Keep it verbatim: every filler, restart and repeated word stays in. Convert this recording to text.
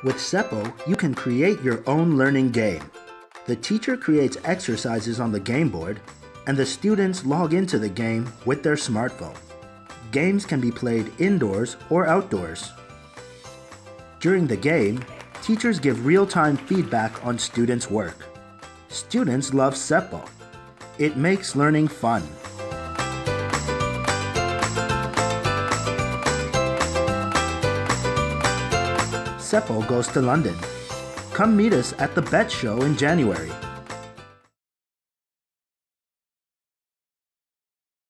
With Seppo, you can create your own learning game. The teacher creates exercises on the game board, and the students log into the game with their smartphone. Games can be played indoors or outdoors. During the game, teachers give real-time feedback on students' work. Students love Seppo. It makes learning fun. Seppo goes to London. Come meet us at the BETT show in January.